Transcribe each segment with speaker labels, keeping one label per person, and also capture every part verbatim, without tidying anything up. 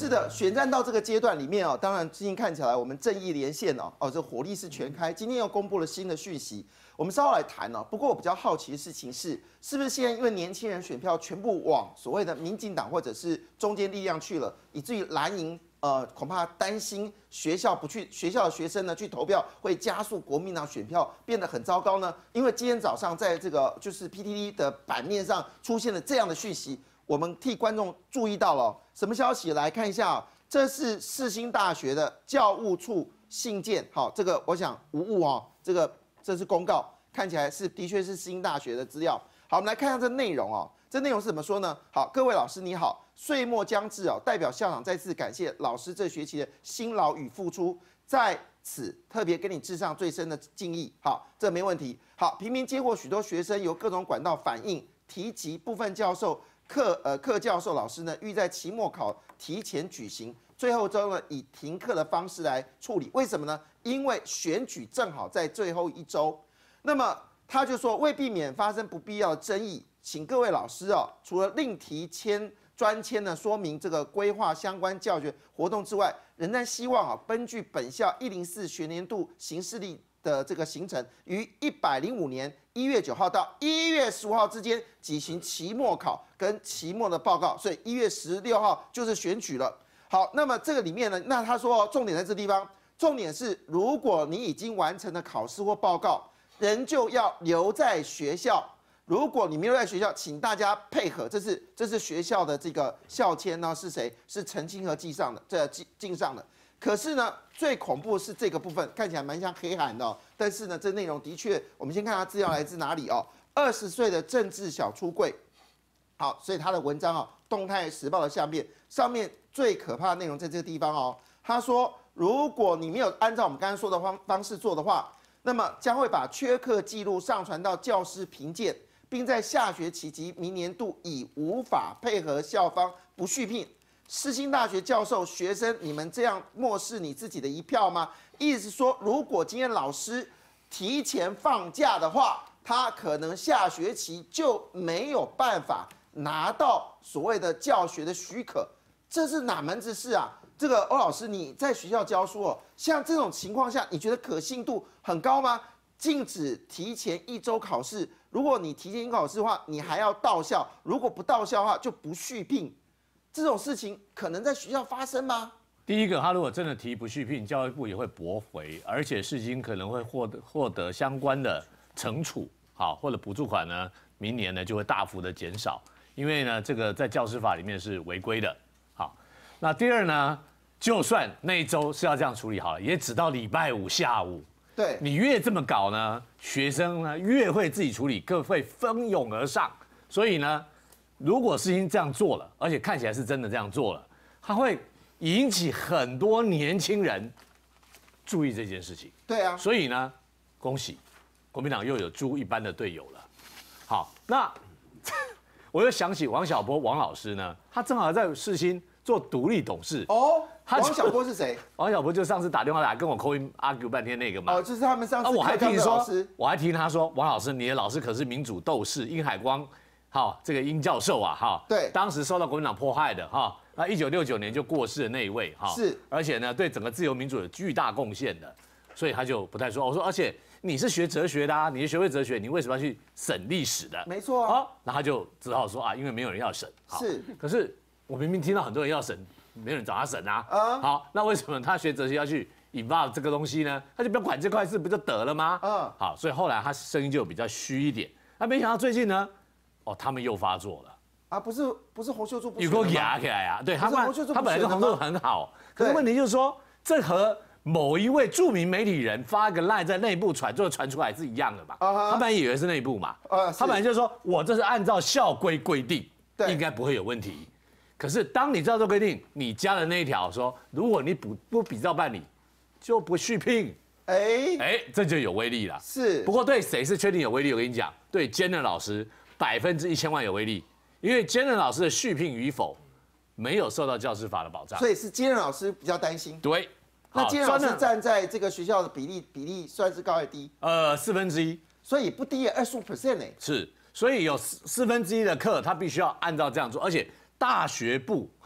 Speaker 1: 的，选战到这个阶段里面哦，当然最近看起来我们正义连线哦，哦，这火力是全开。今天又公布了新的讯息，我们稍后来谈哦。不过我比较好奇的事情是，是不是现在因为年轻人选票全部往所谓的民进党或者是中间力量去了，以至于蓝营呃恐怕担心学校不去学校的学生呢去投票，会加速国民党选票变得很糟糕呢？因为今天早上在这个就是 P T T 的版面上出现了这样的讯息。我们替观众注意到了、哦、什么消息？来看一下、哦，这是世新大学的教务处信件。好，这个我想无误哦，这个这是公告，看起来是的确是世新大学的资料。好，我们来看一下这内容哦。这内容是怎么说呢？好，各位老师你好，岁末将至哦，代表校长再次感谢老师这学期的辛劳与付出，在此特别跟你致上最深的敬意。好，这没问题。好，频频接获许多学生由各种管道反映，提及部分教授。课呃课教授老师呢，欲在期末考提前举行，最后周呢以停课的方式来处理。为什么呢？因为选举正好在最后一周。那么他就说，为避免发生不必要的争议，请各位老师哦，除了另提签专签呢，说明这个规划相关教学活动之外，仍然希望啊，根据本校一零四学年度行事历的这个行程，于一百零五年一月九号到一月十五号之间举行期末考跟期末的报告，所以一月十六号就是选举了。好，那么这个里面呢，那他说重点在这地方，重点是如果你已经完成了考试或报告，仍旧要留在学校。如果你没有在学校，请大家配合，这是这是学校的这个校签呢，是谁？是陈清和记上的，这记记上的。可是呢，最恐怖的是这个部分，看起来蛮像黑函的、哦。但是呢，这内容的确，我们先看它资料来自哪里哦。二十岁的政治小出柜，好，所以他的文章哦，《动态时报》的下面，上面最可怕的内容在这个地方哦。他说，如果你没有按照我们刚刚说的方方式做的话，那么将会把缺课记录上传到教师评鉴，并在下学期及明年度以无法配合校方不续聘。世新大学教授、学生，你们这样漠视你自己的一票吗？意思是说，如果今天老师提前放假的话，他可能下学期就没有办法拿到所谓的教学的许可，这是哪门子事啊？这个欧老师，你在学校教书哦，像这种情况下，你觉得可信度很高吗？禁止提前一周考试，如果你提前一周考试的话，你还要到校；如果不到校的话，就不续聘。这种事情可能在学校发生吗？
Speaker 2: 第一个，他如果真的提不续聘，教育部也会驳回，而且世新可能会获得获得相关的惩处，好，或者补助款呢，明年呢就会大幅的减少，因为呢这个在教师法里面是违规的。好，那第二呢，就算那一周是要这样处理好了，也只到礼拜五下午。
Speaker 1: 对，
Speaker 2: 你越这么搞呢，学生呢越会自己处理，更会蜂拥而上，所以呢。如果世新这样做了，而且看起来是真的这样做了，它会引起很多年轻人注意这件事情。
Speaker 1: 对啊，
Speaker 2: 所以呢，恭喜国民党又有猪一般的队友了。好，那我又想起王小波王老师呢，他正好在世新做独立董事。
Speaker 1: 哦，王小波是谁？
Speaker 2: 王小波就上次打电话来跟我 call in argue 半天那个嘛。
Speaker 1: 哦，就是他们上次。
Speaker 2: 啊，我还听说，我还听他说，王老师，你的老师可是民主斗士殷海光。好，这个殷教授啊，哈，
Speaker 1: 对，
Speaker 2: 当时受到国民党迫害的哈，那一九六九年就过世的那一位哈，
Speaker 1: 是，
Speaker 2: 而且呢，对整个自由民主有巨大贡献的，所以他就不太说。我说，而且你是学哲学的啊，你是学会哲学，你为什么要去审历史的？
Speaker 1: 没错啊，
Speaker 2: 好，那他就只好说啊，因为没有人要审。
Speaker 1: 是，
Speaker 2: 可是我明明听到很多人要审，没有人找他审啊。啊，好，那为什么他学哲学要去引发这个东西呢？他就不要管这块事，不就得了吗？嗯，好，所以后来他声音就比较虚一点。那没想到最近呢？哦，他们又发作了
Speaker 1: 啊！不是不是洪秀柱不
Speaker 2: 有够压起来啊！对他们，他本来就工作很好，可是问题就是说，这和某一位著名媒体人发个赖在内部传，最后传出来是一样的嘛？他本来以为是内部嘛，他本来就说我这是按照校规规定，应该不会有问题。可是当你照这规定，你加了那一条说，如果你不不比照办理，就不续聘。哎哎，这就有威力了。
Speaker 1: 是，
Speaker 2: 不过对谁是确定有威力？我跟你讲，对坚韧老师。百分之一千万有威力，因为坚韧老师的续聘与否没有受到教师法的保障，
Speaker 1: 所以是坚韧老师比较担心。
Speaker 2: 对，
Speaker 1: 那坚韧老师站在这个学校的比例比例算是高还是低？
Speaker 2: 呃，四分之一，
Speaker 1: 所以也不低，二十五 percent 哎。
Speaker 2: 是，所以有四四分之一的课他必须要按照这样做，而且大学部哈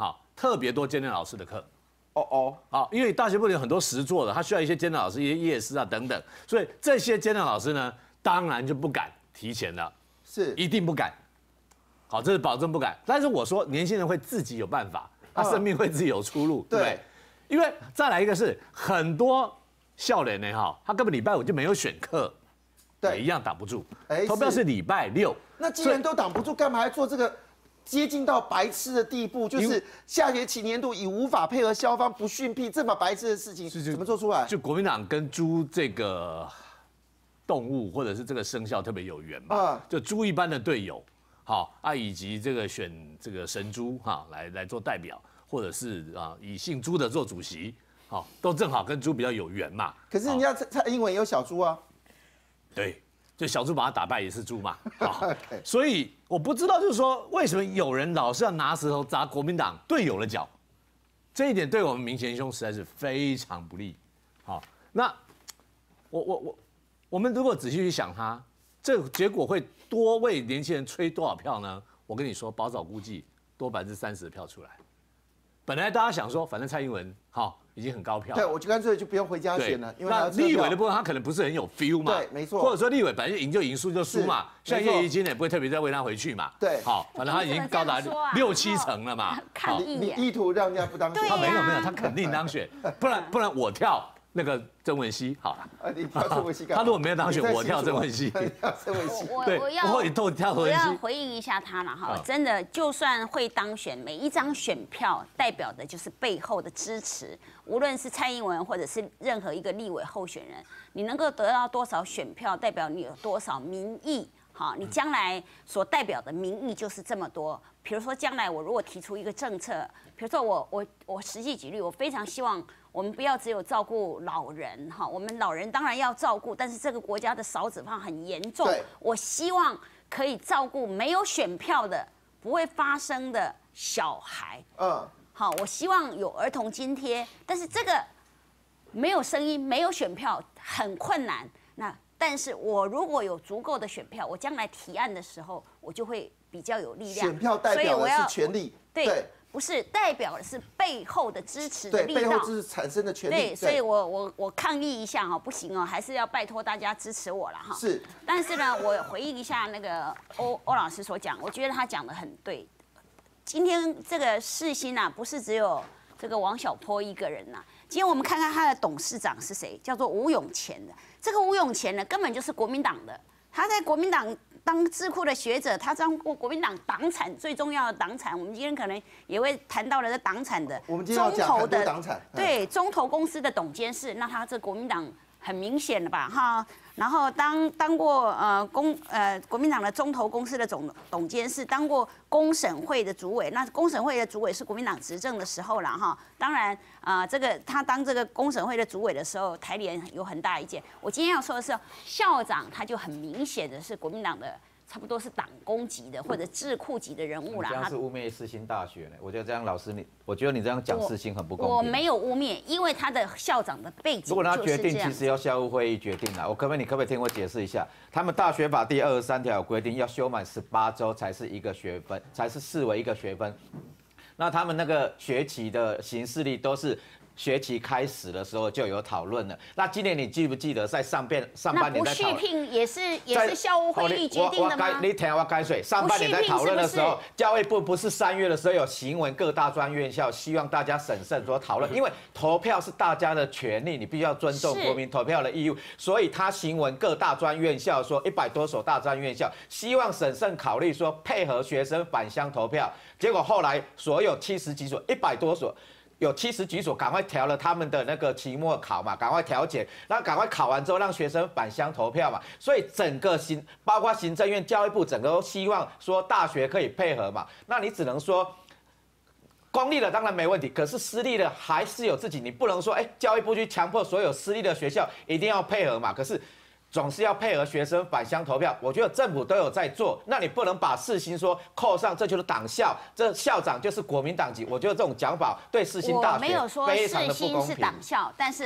Speaker 2: 特别多兼任老师的课。
Speaker 1: 哦哦，
Speaker 2: 好，因为大学部里有很多实作的，他需要一些兼任老师、一些夜师啊等等，所以这些兼任老师呢，当然就不敢提前了，
Speaker 1: 是
Speaker 2: 一定不敢。好，这是保证不敢。但是我说，年轻人会自己有办法，他生命会自己有出路，对不对？因为再来一个是很多少年呢哈，他根本礼拜五就没有选课，对，一样挡不住。投票是礼拜六，
Speaker 1: 那既然都挡不住，干嘛还做这个？接近到白痴的地步，就是下学期年度以无法配合校方不训辟这么白痴的事情，怎么做出来？
Speaker 2: 就国民党跟猪这个动物或者是这个生肖特别有缘嘛，啊、就猪一般的队友，好啊，以及这个选这个神猪哈来来做代表，或者是啊以姓朱的做主席，好，都正好跟猪比较有缘嘛。
Speaker 1: 可是人家蔡蔡英文也有小猪啊，
Speaker 2: 对。就小猪把他打败也是猪嘛，所以我不知道，就是说为什么有人老是要拿石头砸国民党队友的脚，这一点对我们民贤兄实在是非常不利。好，那我我我我们如果仔细去想他，这个结果会多为年轻人吹多少票呢？我跟你说，保守估计多百分之三十的票出来。本来大家想说，反正蔡英文好。已经很高票，
Speaker 1: 对，我就干脆就不用回家选了，因为
Speaker 2: 那立委的部分他可能不是很有 feel 嘛，
Speaker 1: 对，没错，
Speaker 2: 或者说立委本来就赢就赢，输就输嘛，像叶宜津也不会特别再为他回去嘛，
Speaker 1: 对，
Speaker 2: 好，反正他已经高达六七成了嘛，
Speaker 3: 好，
Speaker 1: 你意图让人家不当选，
Speaker 2: 他没有没有，他肯定当选，不然不然我跳。那个曾文熙，好了，
Speaker 1: 你跳曾文熙干嘛？
Speaker 2: 他如果没有当选，我跳曾文熙。
Speaker 1: 曾文熙，
Speaker 3: 我
Speaker 2: 对，
Speaker 3: 我要
Speaker 2: 我跳曾文熙。
Speaker 3: 我要回应一下他了哈，真的，就算会当选，每一张选票代表的就是背后的支持，无论是蔡英文或者是任何一个立委候选人，你能够得到多少选票，代表你有多少民意。好，你将来所代表的民意就是这么多。比如说，将来我如果提出一个政策，比如说我我我实际举例，我非常希望我们不要只有照顾老人哈，我们老人当然要照顾，但是这个国家的少子化很严重，我希望可以照顾没有选票的不会发生的小孩。嗯，好，我希望有儿童津贴，但是这个没有声音，没有选票，很困难。那但是我如果有足够的选票，我将来提案的时候，我就会比较有力量。
Speaker 1: 选票代表的是权利，
Speaker 3: 对，不是代表的是背后的支持的力道，
Speaker 1: 对，背后支持产生的权利。
Speaker 3: 对，所以我我我抗议一下哈，不行哦，还是要拜托大家支持我了哈。
Speaker 1: 是，
Speaker 3: 但是呢，我回应一下那个欧欧老师所讲，我觉得他讲的很对。今天这个世新啊，不是只有这个王小波一个人呐、啊。今天我们看看他的董事长是谁，叫做吴永乾的。这个吴永乾呢，根本就是国民党的。他在国民党当智库的学者，他当过国民党党产最重要的党产。我们今天可能也会谈到了这党产的，
Speaker 1: 我们今天要讲很多党产，
Speaker 3: 对，中投公司的董监事，那他这国民党很明显了吧，哈。然后当当过呃公呃国民党的中投公司的总董监事，当过公审会的主委。那公审会的主委是国民党执政的时候了哈。当然啊、呃，这个他当这个公审会的主委的时候，台联有很大意见。我今天要说的是，校长他就很明显的是国民党的。差不多是党工级的或者智库级的人物啦。
Speaker 4: 这样是污蔑世新大学呢？我觉得这样老师你，我觉得你这样讲世新很不公平。
Speaker 3: 我没有污蔑，因为他的校长的背景。
Speaker 4: 如果他决定，其实要校务会议决定啦。我可不可以，你可不可以听我解释一下？他们大学法第二十三条有规定，要修满十八周才是一个学分，才是视为一个学分。那他们那个学期的行事历都是。学期开始的时候就有讨论了。那今年你记不记得在上半上半年在讨论？
Speaker 3: 那不续聘也是也是校务会议决定的吗？
Speaker 4: 你听我解释，上半年在讨论的时候，教育部不是三月的时候有行文各大专院校，希望大家审慎说讨论，因为投票是大家的权利，你必须要尊重国民投票的义务，所以他行文各大专院校说一百多所大专院校希望审慎考虑说配合学生返乡投票，结果后来所有七十几所一百多所。有七十几所赶快调了他们的那个期末考嘛，赶快调解，那赶快考完之后让学生返乡投票嘛。所以整个行，包括行政院、教育部，整个都希望说大学可以配合嘛。那你只能说，公立的当然没问题，可是私立的还是有自己，你不能说，哎、欸，教育部去强迫所有私立的学校一定要配合嘛。可是。总是要配合学生返乡投票，我觉得政府都有在做，那你不能把世新说扣上，这就是党校，这校长就是国民党籍，我觉得这种讲法对世新大学非常的不公平。
Speaker 3: 我没有说世新是党校，但是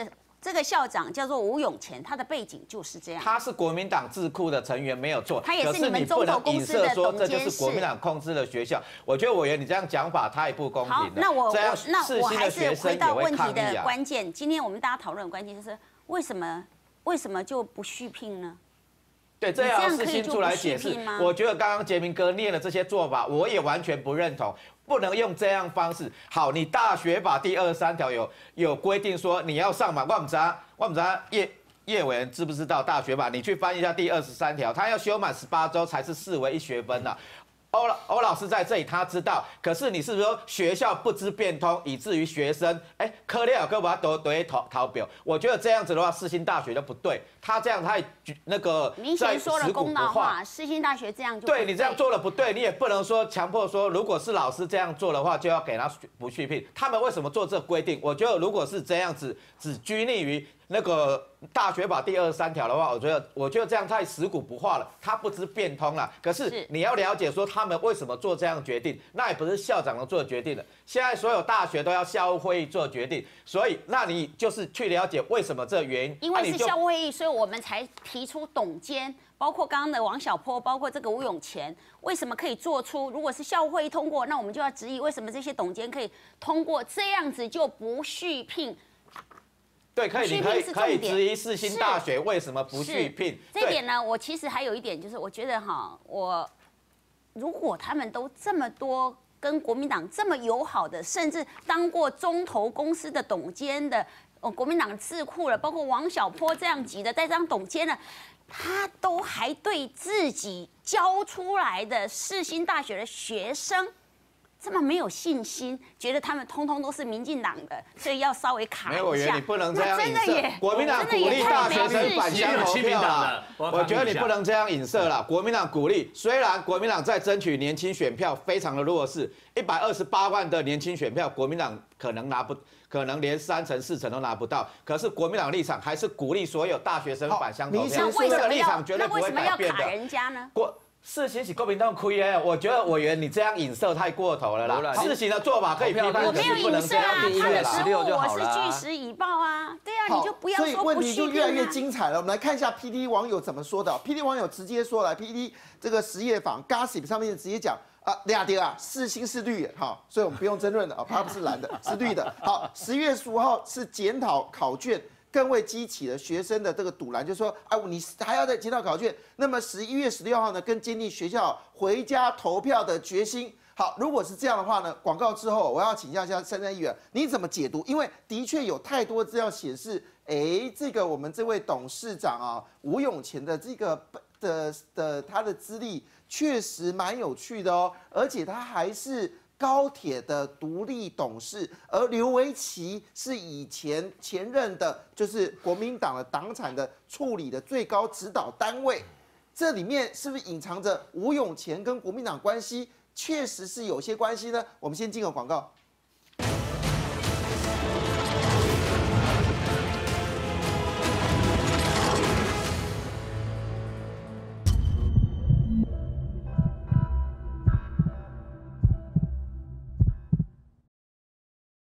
Speaker 3: 这个校长叫做吴永前，他的背景就是这样。
Speaker 4: 他是国民党智库的成员，没有错。
Speaker 3: 他也是你们中投公司的董监事。
Speaker 4: 这就是国民党控制的学校。我觉得委员你这样讲法太不公平了。
Speaker 3: 好，那我
Speaker 4: 这样
Speaker 3: 我那我还是回到问题的
Speaker 4: 啊
Speaker 3: 关键。今天我们大家讨论的关键就是为什么为什么就不续聘呢？
Speaker 4: 对，这要世新出来解释。我觉得刚刚杰明哥念的这些做法，我也完全不认同。不能用这样方式。好，你大学法第二十三条有有规定说你要上满，我不知道，我不知道叶叶委员知不知道大学法？你去翻一下第二十三条，他要修满十八周才是视为一学分呐、啊。欧老欧老师在这里，他知道，可是你是不是说学校不知变通，以至于学生哎科列哥把他都都逃逃表？我觉得这样子的话，世新大学就不对，他这样太那个
Speaker 3: 明显说了公道话，世新大学这样就
Speaker 4: 对你这样做了不对，你也不能说强迫说，如果是老师这样做的话，就要给他不续聘。他们为什么做这个规定？我觉得如果是这样子，只拘泥于那个大学法第二十三条的话，我觉得我觉得这样太死骨不化了，他不知变通了。可是你要了解说他们为什么做这样决定，那也不是校长能做决定的。现在所有大学都要校务会议做决定，所以那你就是去了解为什么这原因。
Speaker 3: 因为是校务会议，所以我们才提出董监，包括刚刚的王小波，包括这个吴永前，为什么可以做出？如果是校务会议通过，那我们就要质疑为什么这些董监可以通过，这样子就不续聘。
Speaker 4: 对，可以，你可以可以质疑世新大学为什么不续聘。
Speaker 3: 这点呢，我其实还有一点，就是我觉得哈，我如果他们都这么多跟国民党这么友好的，甚至当过中投公司的董监的，哦，国民党智库了，包括王小波这样级的，再当董监了，他都还对自己教出来的世新大学的学生这么没有信心，觉得他们通通都是民进党的，所以要稍微卡一下。
Speaker 4: 没有委员，你不能这样影射。国民党鼓励大学生返乡投票啦，我觉得你不能这样影射啦。国民党鼓励，虽然国民党在争取年轻选票非常的弱势，一百二十八万的年轻选票，国民党可能拿不，可能连三成四成都拿不到。可是国民党立场还是鼓励所有大学生返乡投票，这个立场绝对不会改变的。
Speaker 3: 那为什么要卡人家呢？
Speaker 4: 国事情是国民党亏耶，我觉得委员你这样影射太过头了啦。事情的做法可以批判，
Speaker 3: 我没有影射啊，他的
Speaker 2: 十六就好
Speaker 3: 了。我是据实以报啊，对啊，你就不要说不续聘啊。
Speaker 1: 所以问题就越来越精彩了。我们来看一下 P D 网友怎么说的。P D 网友直接说了 ，P D 这个实业坊 Gossip 上面直接讲啊，俩爹啊，世新是绿的，好，所以我们不用争论了啊，它不是蓝的，是绿的。好，十月十五号是检讨考卷。更为激起了学生的这个堵拦，就说啊，你还要再检讨考卷。那么十一月十六号呢，更坚定学校回家投票的决心。好，如果是这样的话呢，广告之后我要请教一下珊珊议员，你怎么解读？因为的确有太多资料显示，哎，这个我们这位董事长啊，吴永前的这个的的他的资历确实蛮有趣的哦，而且他还是高铁的独立董事，而刘维琦是以前前任的，就是国民党的党产的处理的最高指导单位。这里面是不是隐藏着吴永前跟国民党关系？确实是有些关系呢。我们先进个广告。